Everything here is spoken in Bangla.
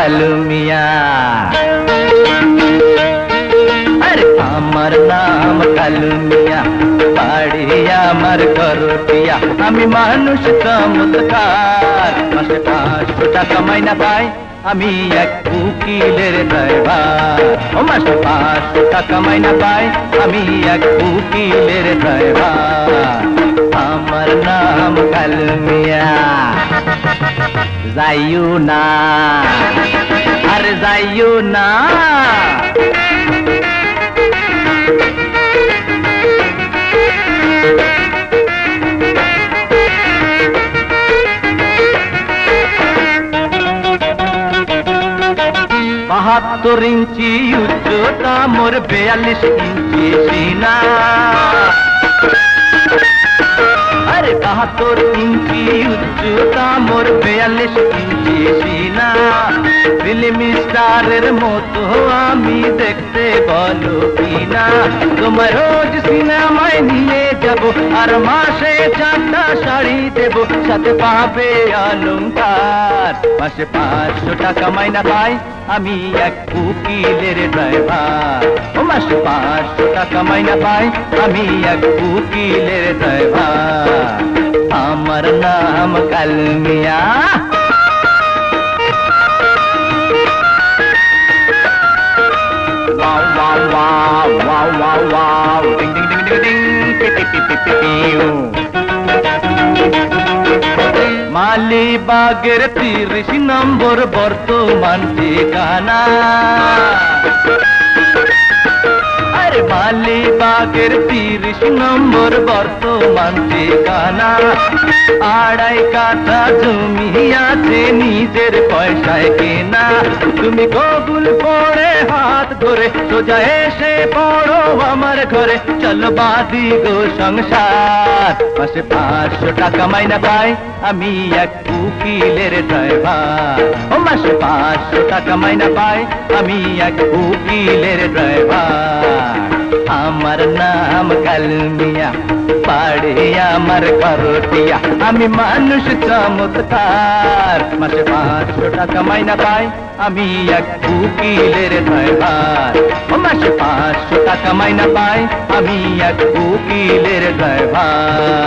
কালু মিয়া। আরে আমার নাম কালু মিয়া, বাড়ি আমার করটিয়া। আমি মানুষ চমৎকার, মাসে 500 টাকা মাইনা পাই, আমি এক উকিলের ড্রাইভার। ও মাসে 500 টাকা মাইনা পাই, আমি এক উকিলের ড্রাইভার। আমার নাম কালু মিয়া। যাইও না, আরে যাইও না। বাহাত্তর ইঞ্চি উচ্চতা মোর, 42 ইঞ্চি সিনা। আরে 72 ইঞ্চি উচ্চতা মোর, 42 ইঞ্চি সিনা। ফিল্ম স্টারের মতো আমি দেখতে, বলো কিনা? তোমার রোজ সিনেমায় নিয়ে যাব, আর মাসে 4টা শাড়ি দেব, সাথে পাবে অলংকার। মাসে 500 টাকা মাইনা পাই, আমি এক উকিলের ড্রাইভার। ও মাসে 500 টাকা মাইনা পাই, আমি এক উকিলের ড্রাইভার। আমার নাম কালু মিয়া। Wow, wow, wow, wow, wow, wow, ding, ding, ding, ding, ding, pi, pi, pi, pi, pi, pi. মালিবাগের 30 নম্বর বর্তমান ঠিকানা। আরে মালিবাগের 30 নম্বর বর্তমান ঠিকানা। 2.5 কাঠা জমি আছে, নিজের পয়সায় কেনা। তুমি কবুল পড়ে হাত ধরে, সোজা এসে পড়ো আমার ঘরে, চলো বাঁধি গো সংসার। মাসে 500 টাকা মাইনা পাই, আমি এক উকিলের ড্রাইভার। ও মাসে 500 টাকা মাইনা পাই, আমি এক উকিলের ড্রাইভার। আমার নাম কালু মিয়া, বাড়ি আমার করটিয়া। আমি মানুষ চমৎকার, মাসে 500 টাকা মাইনা পাই, আমি এক উকিলের ড্রাইভার। ও মাসে 500 টাকা মাইনা পাই, আমি এক উকিলের ড্রাইভার।